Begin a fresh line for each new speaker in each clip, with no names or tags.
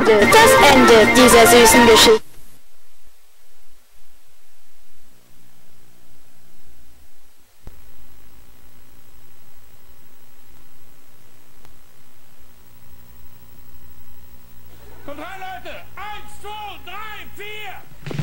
Das Ende dieser süßen Geschichte.
Kommt rein, Leute! 1, 2, 3, 4!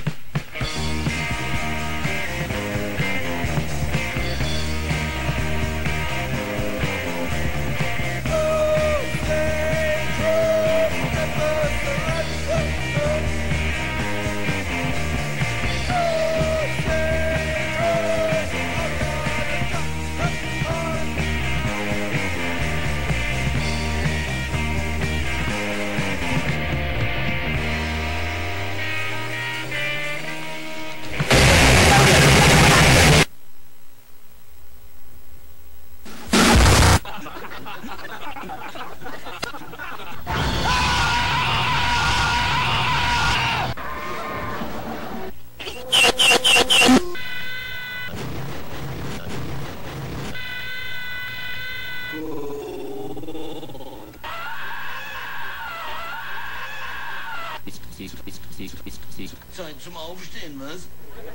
Zeit zum Aufstehen, was?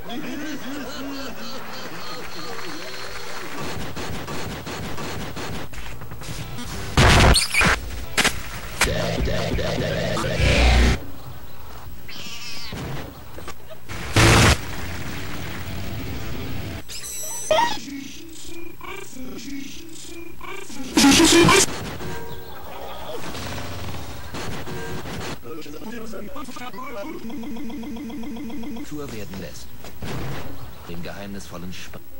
Tour werden lässt. Dem geheimnisvollen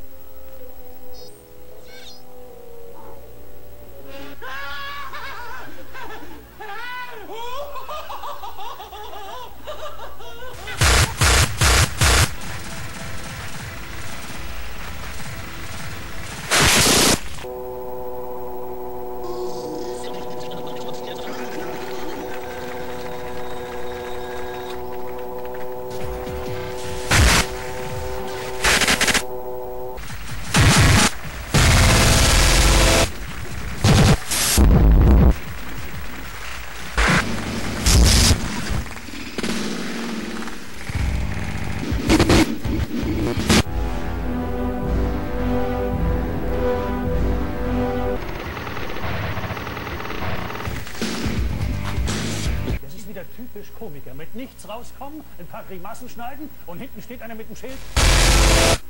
Typisch Komiker. Mit nichts rauskommen, ein paar Grimassen schneiden und hinten steht einer mit dem Schild.